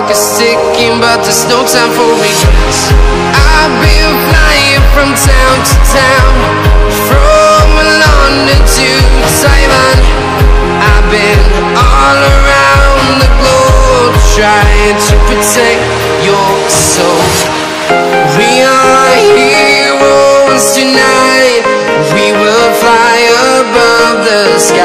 clock is ticking, but there's no time for regrets. I've been flying from town to town, from London to Taiwan. I've been all around the globe, trying to protect your soul. We are heroes tonight. We will fly above the sky.